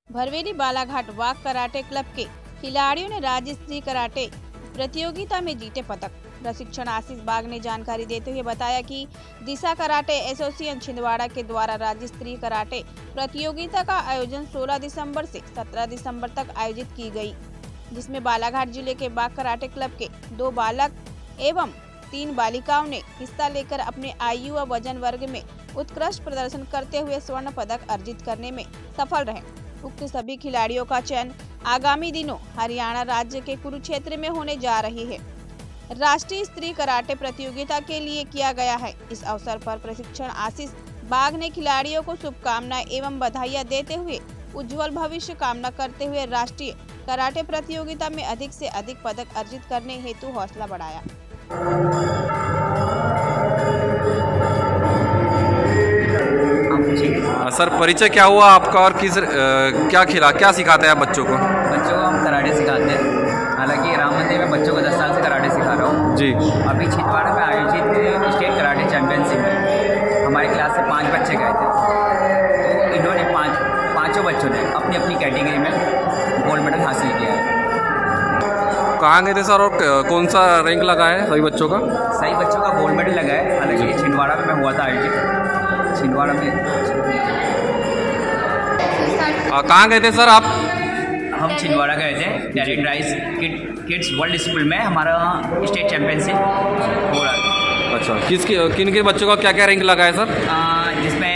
Bharveli Balaghat Wagh karate club के खिलाड़ियों ने राज्य स्तरीय कराटे प्रतियोगिता में जीते पदक। प्रशिक्षण आशीष बाग ने जानकारी देते हुए बताया कि दिशा कराटे एसोसिएशन छिंदवाड़ा के द्वारा राज्य स्तरीय कराटे प्रतियोगिता का आयोजन 16 दिसंबर से 17 दिसंबर तक आयोजित की गई, जिसमें बालाघाट जिले के बाघ कराटे क्लब के 2 बालक एवं 3 बालिकाओं ने हिस्सा लेकर अपने आयु व वजन वर्ग में उत्कृष्ट प्रदर्शन करते हुए स्वर्ण पदक अर्जित करने में सफल रहे। उक्त सभी खिलाड़ियों का चयन आगामी दिनों हरियाणा राज्य के कुरुक्षेत्र में होने जा रही है राष्ट्रीय स्तरीय कराटे प्रतियोगिता के लिए किया गया है। इस अवसर पर प्रशिक्षण आशीष बाग ने खिलाड़ियों को शुभकामनाएं एवं बधाइयां देते हुए उज्जवल भविष्य कामना करते हुए राष्ट्रीय कराटे प्रतियोगिता में अधिक से अधिक पदक अर्जित करने हेतु हौसला बढ़ाया। सर, परिचय क्या हुआ आपका और क्या सिखाते हैं आप बच्चों को? बच्चों को हम कराटे सिखाते हैं। हालांकि राम मंदिर में बच्चों को 10 साल से कराटे सिखा रहा हूँ जी। अभी छिंदवाड़ा में आयोजित स्टेट कराटे चैंपियनशिप में हमारी क्लास से 5 बच्चे गए थे। तो इन्होंने पाँचों बच्चों ने अपनी अपनी कैटेगरी में गोल्ड मेडल हासिल किया है। कहाँ गए थे सर और कौन सा रैंक लगा है सभी बच्चों का? सही बच्चों का गोल्ड मेडल लगा है। हालांकि छिंदवाड़ा में हुआ था आयोजित, छिंदवाड़ा में। कहाँ गए थे सर आप? हम छिंदवाड़ा गए थे। Talent rise kids world school में हमारा स्टेट चैंपियनशिप हो रहा था। अच्छा, किन के बच्चों का क्या क्या रैंक लगा है सर? जिसमें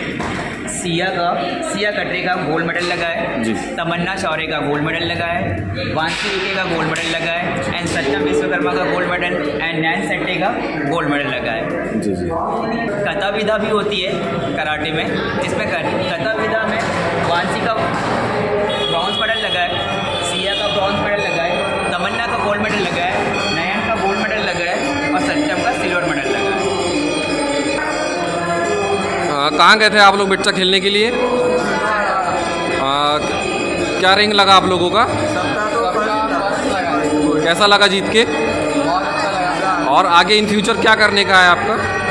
सिया कटरे का गोल्ड मेडल लगा है जी। तमन्ना शौर्य का गोल्ड मेडल लगा है, वांसी विके का गोल्ड मेडल लगा है, एंड सत्यम विश्वकर्मा का गोल्ड मेडल, एंड नैन सेट्टे का गोल्ड मेडल लगा है जी जी। कथा विधा भी होती है कराटे में, जिसमें कथा विधा में वांसी का ब्रॉन्ज मेडल लगा है, सिया का ब्रॉन्ज मेडल लगा है, तमन्ना का गोल्ड मेडल लगा है, नयन का गोल्ड मेडल लगा है और सत्यम का सिल्वर मेडल लगा है। कहाँ गए थे आप लोग बच्चा खेलने के लिए? क्या रैंक लगा आप लोगों का? कैसा लगा जीत के? और आगे इन फ्यूचर क्या करने का है आपका?